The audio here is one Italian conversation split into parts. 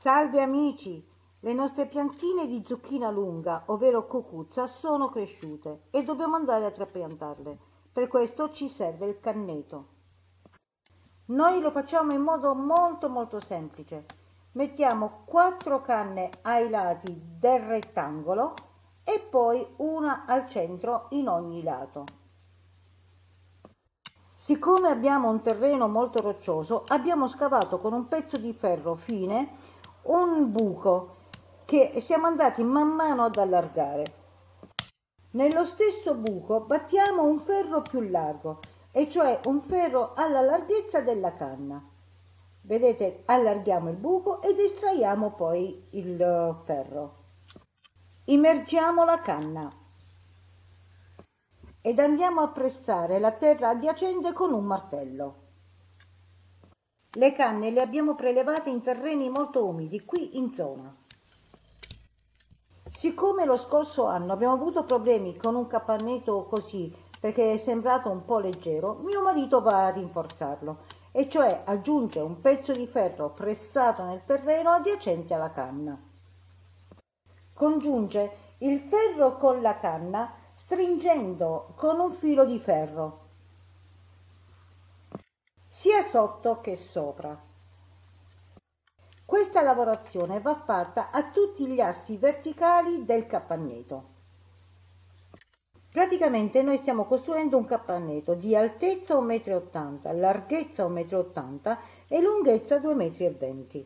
Salve amici! Le nostre piantine di zucchina lunga, ovvero cucuzza, sono cresciute e dobbiamo andare a trapiantarle. Per questo ci serve il canneto. Noi lo facciamo in modo molto semplice. Mettiamo 4 canne ai lati del rettangolo e poi una al centro in ogni lato. Siccome abbiamo un terreno molto roccioso, abbiamo scavato con un pezzo di ferro fine un buco che siamo andati man mano ad allargare. Nello stesso buco battiamo un ferro più largo, e cioè un ferro alla larghezza della canna. Vedete, allarghiamo il buco ed estraiamo poi il ferro. Immergiamo la canna ed andiamo a pressare la terra adiacente con un martello. Le canne le abbiamo prelevate in terreni molto umidi, qui in zona. Siccome lo scorso anno abbiamo avuto problemi con un capannetto così, perché è sembrato un po' leggero, mio marito va a rinforzarlo, e cioè aggiunge un pezzo di ferro pressato nel terreno adiacente alla canna. Congiunge il ferro con la canna stringendo con un filo di ferro, sia sotto che sopra. Questa lavorazione va fatta a tutti gli assi verticali del capannetto. Praticamente noi stiamo costruendo un capannetto di altezza 1,80 m, larghezza 1,80 m e lunghezza 2,20 m.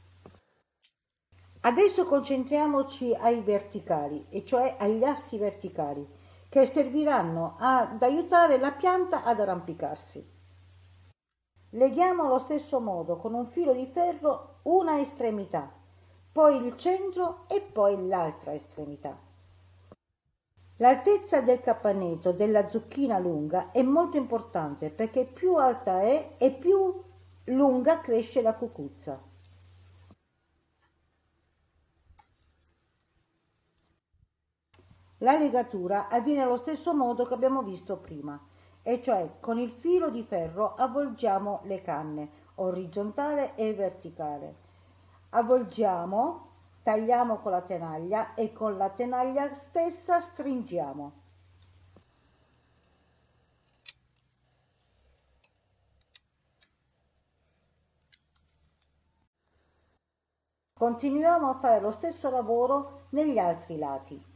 Adesso concentriamoci ai verticali, e cioè agli assi verticali, che serviranno ad aiutare la pianta ad arrampicarsi. Leghiamo allo stesso modo con un filo di ferro una estremità, poi il centro e poi l'altra estremità. L'altezza del capannetto della zucchina lunga è molto importante perché più alta è e più lunga cresce la cucuzza. La legatura avviene allo stesso modo che abbiamo visto prima, e cioè con il filo di ferro avvolgiamo le canne, orizzontale e verticale. Avvolgiamo, tagliamo con la tenaglia e con la tenaglia stessa stringiamo. Continuiamo a fare lo stesso lavoro negli altri lati.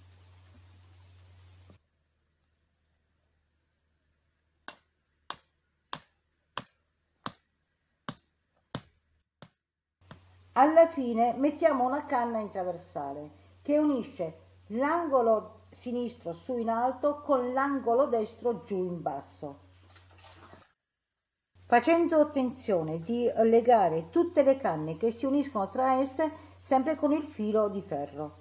Alla fine mettiamo una canna intraversale che unisce l'angolo sinistro su in alto con l'angolo destro giù in basso, facendo attenzione di legare tutte le canne che si uniscono tra esse sempre con il filo di ferro.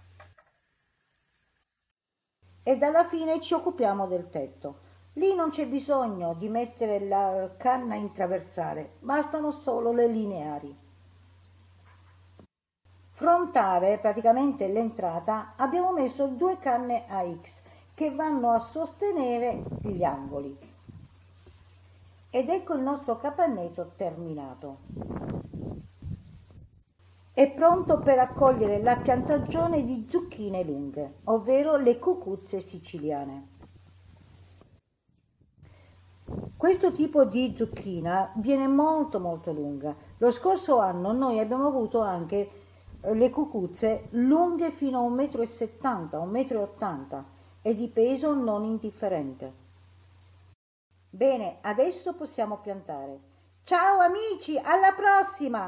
E dalla fine ci occupiamo del tetto. Lì non c'è bisogno di mettere la canna intraversale, bastano solo le lineari. Frontale, praticamente l'entrata, abbiamo messo 2 canne a X che vanno a sostenere gli angoli. Ed ecco il nostro capannetto terminato. È pronto per accogliere la piantagione di zucchine lunghe, ovvero le cucuzze siciliane. Questo tipo di zucchina viene molto lunga. Lo scorso anno noi abbiamo avuto anche le cucuzze lunghe fino a 1,70 m, 1,80 m e di peso non indifferente. Bene, adesso possiamo piantare. Ciao amici, alla prossima!